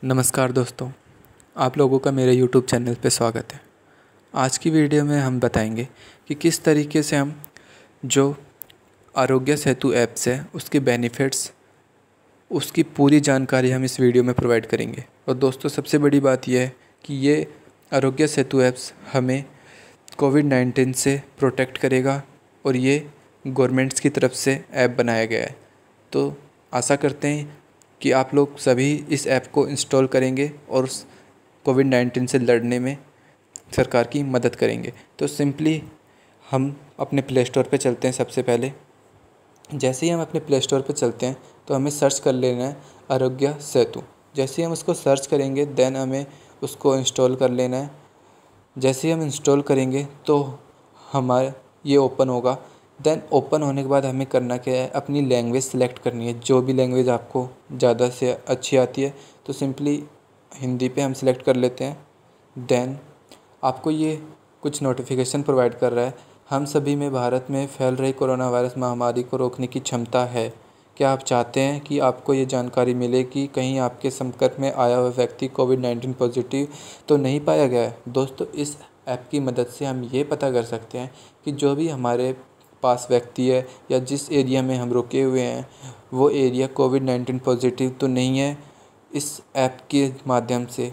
नमस्कार दोस्तों, आप लोगों का मेरे YouTube चैनल पे स्वागत है। आज की वीडियो में हम बताएंगे कि किस तरीके से हम जो आरोग्य सेतु ऐप्स है उसके बेनिफिट्स, उसकी पूरी जानकारी हम इस वीडियो में प्रोवाइड करेंगे। और दोस्तों, सबसे बड़ी बात यह है कि ये आरोग्य सेतु ऐप्स हमें कोविड-19 से प्रोटेक्ट करेगा और ये गवर्नमेंट्स की तरफ से ऐप बनाया गया है। तो आशा करते हैं कि आप लोग सभी इस ऐप को इंस्टॉल करेंगे और कोविड-19 से लड़ने में सरकार की मदद करेंगे। तो सिंपली हम अपने प्ले स्टोर पे चलते हैं। सबसे पहले जैसे ही हम अपने प्ले स्टोर पे चलते हैं तो हमें सर्च कर लेना है आरोग्य सेतु। जैसे ही हम उसको सर्च करेंगे देन हमें उसको इंस्टॉल कर लेना है। जैसे ही हम इंस्टॉल करेंगे तो हमारा ये ओपन होगा। देन ओपन होने के बाद हमें करना क्या है, अपनी लैंग्वेज सेलेक्ट करनी है। जो भी लैंग्वेज आपको ज़्यादा से अच्छी आती है तो सिंपली हिंदी पे हम सेलेक्ट कर लेते हैं। देन आपको ये कुछ नोटिफिकेशन प्रोवाइड कर रहा है, हम सभी में भारत में फैल रही कोरोना वायरस महामारी को रोकने की क्षमता है। क्या आप चाहते हैं कि आपको ये जानकारी मिले कि कहीं आपके संपर्क में आया हुआ व्यक्ति कोविड-19 पॉजिटिव तो नहीं पाया गया है? दोस्तों, इस ऐप की मदद से हम ये पता कर सकते हैं कि जो भी हमारे पास व्यक्ति है या जिस एरिया में हम रुके हुए हैं वो एरिया कोविड-19 पॉजिटिव तो नहीं है, इस ऐप के माध्यम से।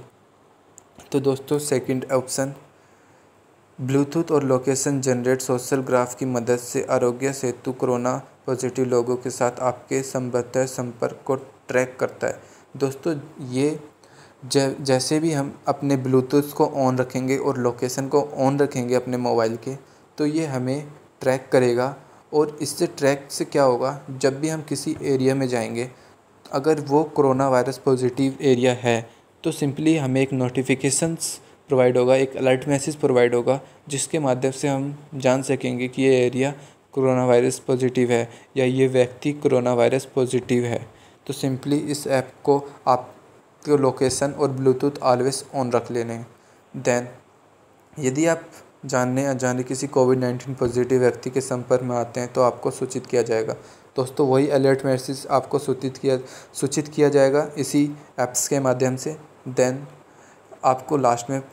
तो दोस्तों, सेकंड ऑप्शन, ब्लूटूथ और लोकेशन जनरेट सोशल ग्राफ की मदद से आरोग्य सेतु कोरोना पॉजिटिव लोगों के साथ आपके संभवतः संपर्क को ट्रैक करता है। दोस्तों, ये जैसे भी हम अपने ब्लूटूथ को ऑन रखेंगे और लोकेशन को ऑन रखेंगे अपने मोबाइल के, तो ये हमें ट्रैक करेगा। और इससे ट्रैक से क्या होगा, जब भी हम किसी एरिया में जाएंगे, अगर वो कोरोना वायरस पॉजिटिव एरिया है तो सिंपली हमें एक नोटिफिकेशंस प्रोवाइड होगा, एक अलर्ट मैसेज प्रोवाइड होगा, जिसके माध्यम से हम जान सकेंगे कि ये एरिया कोरोना वायरस पॉजिटिव है या ये व्यक्ति कोरोना वायरस पॉजिटिव है। तो सिंपली इस ऐप को आपको लोकेशन और ब्लूटूथ ऑलवेज ऑन रख लेने हैं। देन यदि आप जानने अनजाने किसी कोविड-19 पॉजिटिव व्यक्ति के संपर्क में आते हैं तो आपको सूचित किया जाएगा। दोस्तों, वही अलर्ट मैसेज आपको सूचित किया जाएगा इसी ऐप्स के माध्यम से। देन आपको लास्ट में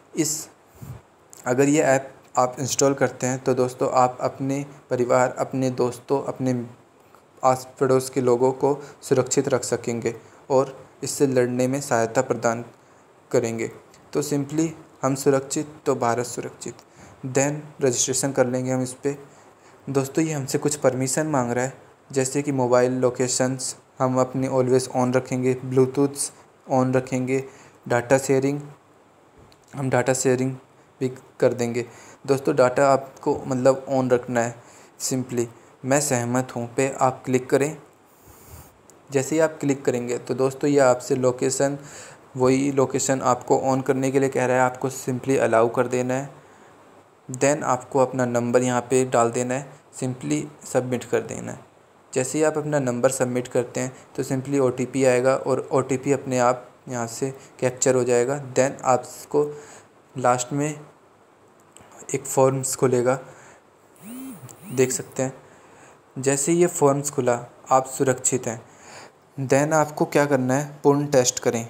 अगर ये ऐप आप इंस्टॉल करते हैं तो दोस्तों आप अपने परिवार, अपने दोस्तों, अपने आस पड़ोस के लोगों को सुरक्षित रख सकेंगे और इससे लड़ने में सहायता प्रदान करेंगे। तो सिंपली हम सुरक्षित तो भारत सुरक्षित। देन रजिस्ट्रेशन कर लेंगे हम इस पर। दोस्तों, ये हमसे कुछ परमिशन मांग रहा है, जैसे कि मोबाइल लोकेशंस हम अपने ऑलवेज ऑन रखेंगे, ब्लूटूथ्स ऑन रखेंगे, डाटा शेयरिंग हम डाटा शेयरिंग भी कर देंगे। दोस्तों, डाटा आपको मतलब ऑन रखना है। सिंपली मैं सहमत हूँ पे आप क्लिक करें। जैसे ही आप क्लिक करेंगे तो दोस्तों ये आपसे लोकेशन, वही लोकेशन आपको ऑन करने के लिए कह रहा है, आपको सिंपली अलाउ कर देना है। देन आपको अपना नंबर यहाँ पे डाल देना है, सिंपली सबमिट कर देना है। जैसे ही आप अपना नंबर सबमिट करते हैं तो सिंपली OTP आएगा और OTP अपने आप यहाँ से कैप्चर हो जाएगा। देन आपको लास्ट में एक फॉर्म्स खुलेगा, देख सकते हैं। जैसे ही ये फॉर्म्स खुला, आप सुरक्षित हैं। देन आपको क्या करना है, पूर्ण टेस्ट करें।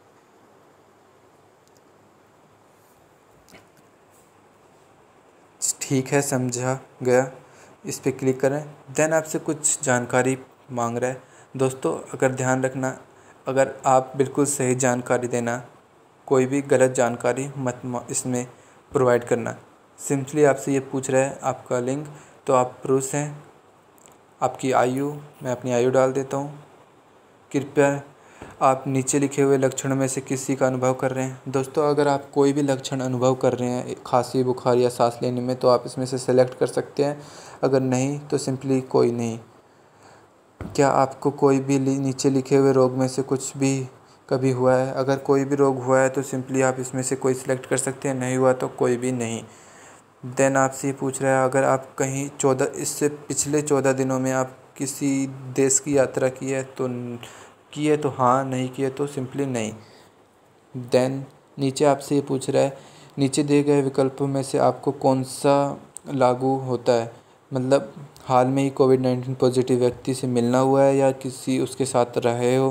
ठीक है, समझा गया, इस पर क्लिक करें। देन आपसे कुछ जानकारी मांग रहा है। दोस्तों, अगर ध्यान रखना, अगर आप बिल्कुल सही जानकारी देना, कोई भी गलत जानकारी मत इसमें प्रोवाइड करना। सिंपली आपसे ये पूछ रहा है आपका लिंग, तो आप पुरुष हैं। आपकी आयु, मैं अपनी आयु डाल देता हूँ। कृपया आप नीचे लिखे हुए लक्षणों में से किसी का अनुभव कर रहे हैं। दोस्तों, अगर आप कोई भी लक्षण अनुभव कर रहे हैं खांसी, बुखार या सांस लेने में, तो आप इसमें से सेलेक्ट कर सकते हैं। अगर नहीं तो सिंपली कोई नहीं। क्या आपको कोई भी नीचे लिखे हुए रोग में से कुछ भी कभी हुआ है? अगर कोई भी रोग हुआ है तो सिंपली आप इसमें से कोई सिलेक्ट कर सकते हैं, नहीं हुआ तो कोई भी नहीं। देन आपसे ये पूछ रहा है, अगर आप कहीं इससे पिछले 14 दिनों में आप किसी देश की यात्रा की है तो हाँ, नहीं की है तो सिंपली नहीं। देन नीचे आपसे ये पूछ रहा है, नीचे दिए गए विकल्पों में से आपको कौन सा लागू होता है? मतलब हाल में ही कोविड-19 पॉजिटिव व्यक्ति से मिलना हुआ है या किसी उसके साथ रहे हो,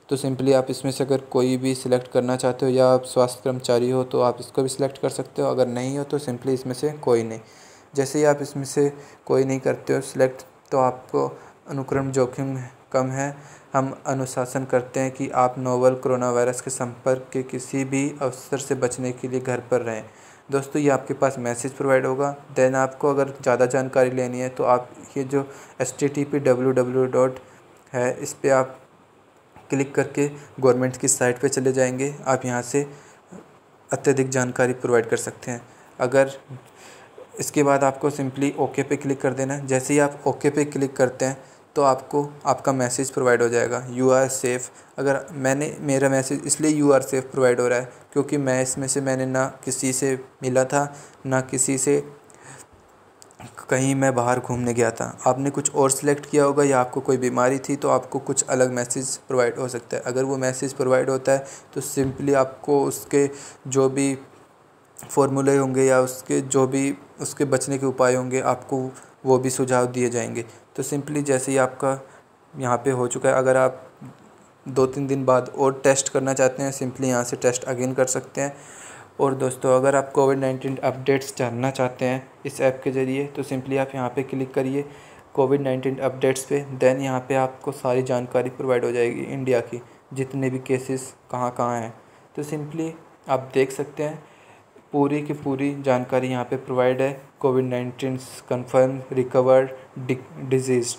तो सिंपली आप इसमें से अगर कोई भी सिलेक्ट करना चाहते हो या आप स्वास्थ्य कर्मचारी हो तो आप इसको भी सिलेक्ट कर सकते हो, अगर नहीं हो तो सिंपली इसमें से कोई नहीं। जैसे ही आप इसमें से कोई नहीं करते हो सिलेक्ट, तो आपको अनुक्रम जोखिम कम है। हम अनुशासन करते हैं कि आप नोवल कोरोना वायरस के संपर्क के किसी भी अवसर से बचने के लिए घर पर रहें। दोस्तों ये आपके पास मैसेज प्रोवाइड होगा। देन आपको अगर ज़्यादा जानकारी लेनी है तो आप ये जो http:// है इस पर आप क्लिक करके गवर्नमेंट की साइट पे चले जाएंगे। आप यहाँ से अत्यधिक जानकारी प्रोवाइड कर सकते हैं। अगर इसके बाद आपको सिंपली ओके पे क्लिक कर देना है। जैसे ही आप ओके पे क्लिक करते हैं तो आपको आपका मैसेज प्रोवाइड हो जाएगा, यू आर सेफ़। अगर मेरा मैसेज इसलिए यू आर सेफ़ प्रोवाइड हो रहा है क्योंकि मैं इसमें से मैंने ना किसी से मिला था, ना किसी से कहीं मैं बाहर घूमने गया था। आपने कुछ और सिलेक्ट किया होगा या आपको कोई बीमारी थी तो आपको कुछ अलग मैसेज प्रोवाइड हो सकता है। अगर वो मैसेज प्रोवाइड होता है तो सिंपली आपको उसके जो भी फॉर्मूले होंगे या उसके जो भी उसके बचने के उपाय होंगे आपको वो भी सुझाव दिए जाएंगे। तो सिंपली जैसे ही आपका यहाँ पे हो चुका है, अगर आप 2-3 दिन बाद और टेस्ट करना चाहते हैं सिंपली यहाँ से टेस्ट अगेन कर सकते हैं। और दोस्तों अगर आप कोविड-19 अपडेट्स जानना चाहते हैं इस ऐप के ज़रिए तो सिंपली आप यहाँ पे क्लिक करिए कोविड-19 अपडेट्स पे। देन यहाँ पे आपको सारी जानकारी प्रोवाइड हो जाएगी इंडिया की, जितने भी केसेस कहाँ कहाँ हैं। तो सिंपली आप देख सकते हैं पूरी की पूरी जानकारी यहाँ पे प्रोवाइड है। कोविड-19 कन्फर्म, रिकवर्ड, डिजीज़्ड।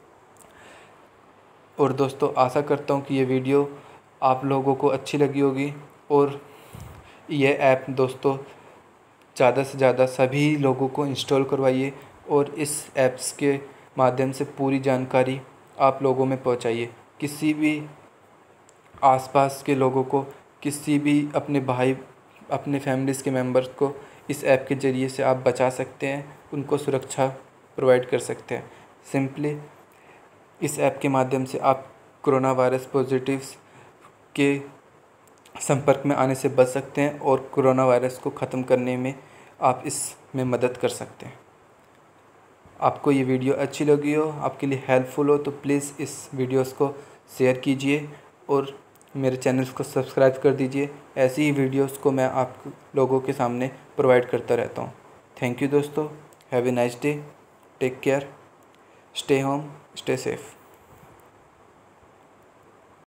और दोस्तों आशा करता हूँ कि ये वीडियो आप लोगों को अच्छी लगी होगी और ये ऐप दोस्तों ज़्यादा से ज़्यादा सभी लोगों को इंस्टॉल करवाइए और इस ऐप्स के माध्यम से पूरी जानकारी आप लोगों में पहुंचाइए। किसी भी आसपास के लोगों को, किसी भी अपने भाई, अपने फैमिलीज़ के मेंबर्स को इस ऐप के ज़रिए से आप बचा सकते हैं, उनको सुरक्षा प्रोवाइड कर सकते हैं। सिंपली इस ऐप के माध्यम से आप कोरोना वायरस पॉजिटिव्स के संपर्क में आने से बच सकते हैं और कोरोना वायरस को ख़त्म करने में आप इसमें मदद कर सकते हैं। आपको ये वीडियो अच्छी लगी हो, आपके लिए हेल्पफुल हो तो प्लीज़ इस वीडियोस को शेयर कीजिए और मेरे चैनल को सब्सक्राइब कर दीजिए। ऐसी ही वीडियोस को मैं आप लोगों के सामने प्रोवाइड करता रहता हूँ। थैंक यू दोस्तों, have a nice day, take care, stay home, stay safe.